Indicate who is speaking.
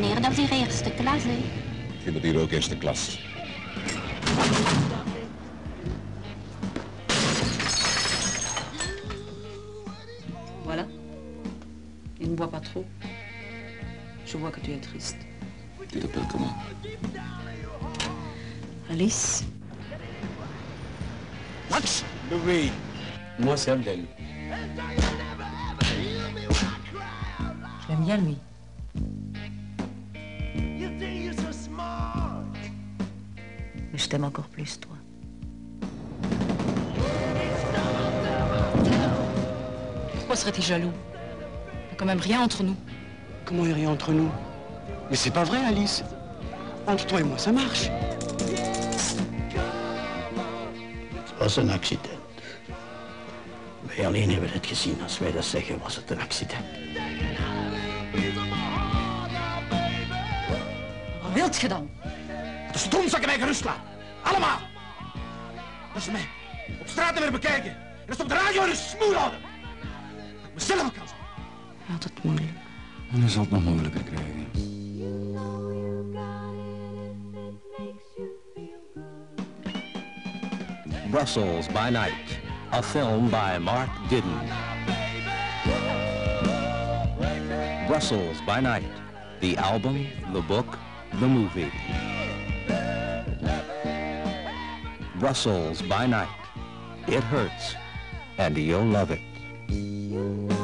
Speaker 1: meneer, dat is hier eerste klas, hè.
Speaker 2: Ik vind het hier ook eerste klas.
Speaker 3: Voilà. Il ne boit pas trop. Je vois que tu es triste.
Speaker 2: Tu t'appelles comment?
Speaker 3: Alice.
Speaker 2: What? Louis. Moi, c'est Abdel.
Speaker 3: Je l'aime bien, lui. Mais je t'aime encore plus, toi. Pourquoi serait-il jaloux? Il n'y a quand même rien entre nous.
Speaker 4: Comment il n'y a rien entre nous? Mais c'est pas vrai, Alice. Entre toi et moi, ça marche.
Speaker 5: Het was een accident. Wij alleen hebben het gezien. Als wij dat zeggen, was het een accident.
Speaker 3: Wat wilt je dan?
Speaker 4: De stomzakken mij gerust laten. Allemaal. Luister mij. Op straat niet meer bekijken. En als op de radio een smoel houden. Dat ik mezelf kan zijn.
Speaker 3: Hij had het moeilijk.
Speaker 2: En hij zal het nog moeilijker krijgen.
Speaker 6: Brussels by Night, a film by Mark Didden. Brussels by Night, the album, the book, the movie. Brussels by Night, it hurts, and you'll love it.